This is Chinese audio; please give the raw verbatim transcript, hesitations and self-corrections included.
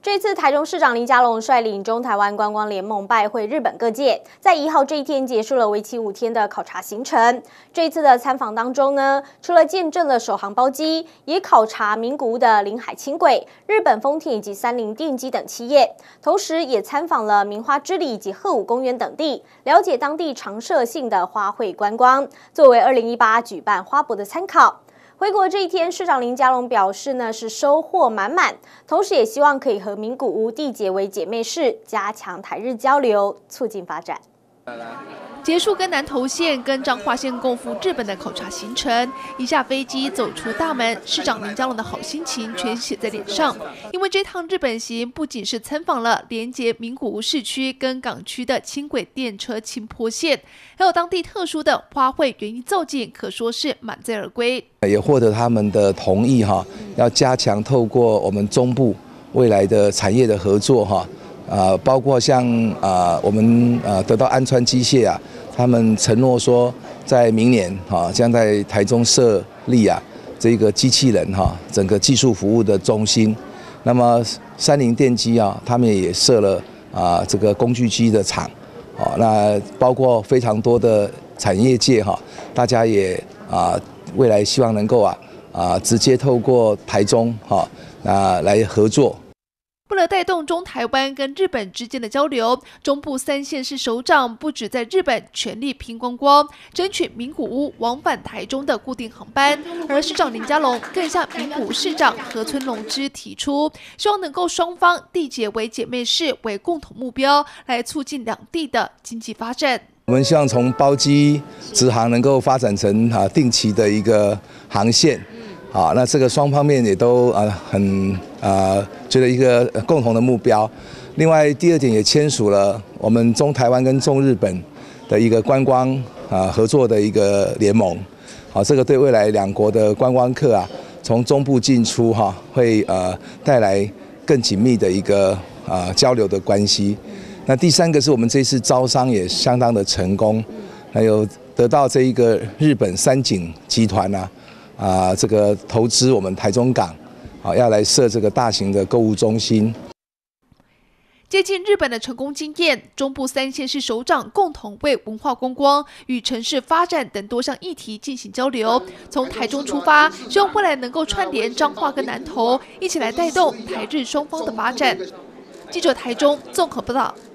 这次台中市长林佳龙率领中台湾观光联盟拜会日本各界，在一号这一天结束了为期五天的考察行程。这一次的参访当中呢，除了见证了首航包机，也考察名古屋的临海轻轨、日本丰田以及三菱电机等企业，同时也参访了名花之里以及鹤舞公园等地，了解当地常设性的花卉观光，作为二零一八举办花博的参考。 回国这一天，市长林佳龙表示呢是收获满满，同时也希望可以和名古屋缔结为姐妹市，加强台日交流，促进发展。 结束跟南投县跟彰化县共赴日本的考察行程，一下飞机走出大门，市长林佳龙的好心情全写在脸上。因为这趟日本行不仅是参访了连接名古屋市区跟港区的轻轨电车青坡线，还有当地特殊的花卉园艺造景，可说是满载而归。 也获得他们的同意哈，要加强透过我们中部未来的产业的合作哈。 啊、呃，包括像啊、呃，我们呃得到安川机械啊，他们承诺说，在明年哈、啊，将在台中设立啊这个机器人哈、啊，整个技术服务的中心。那么三菱电机啊，他们也设了啊这个工具机的厂，哦、啊，那包括非常多的产业界哈、啊，大家也啊未来希望能够啊啊直接透过台中哈啊来合作。 为了带动中台湾跟日本之间的交流，中部三县市首长不止在日本全力拼观光，争取名古屋往返台中的固定航班。而市长林佳龙更向名古屋市长河村隆之提出，希望能够双方缔结为姐妹市为共同目标，来促进两地的经济发展。 我们希望从包机直航能够发展成啊定期的一个航线。 好，那这个双方面也都呃很呃觉得一个共同的目标。另外，第二点也签署了我们中台湾跟中日本的一个观光啊、呃、合作的一个联盟。好，这个对未来两国的观光客啊，从中部进出哈、啊，会呃带来更紧密的一个啊、呃、交流的关系。那第三个是我们这次招商也相当的成功，还有得到这一个日本三井集团啊。 啊，这个投资我们台中港，啊，要来设这个大型的购物中心。 接近日本的成功经验，中部三县市首长共同为文化观光与城市发展等多项议题进行交流。从台中出发，希望未来能够串联彰化跟南投，一起来带动台日双方的发展。记者台中综合报道。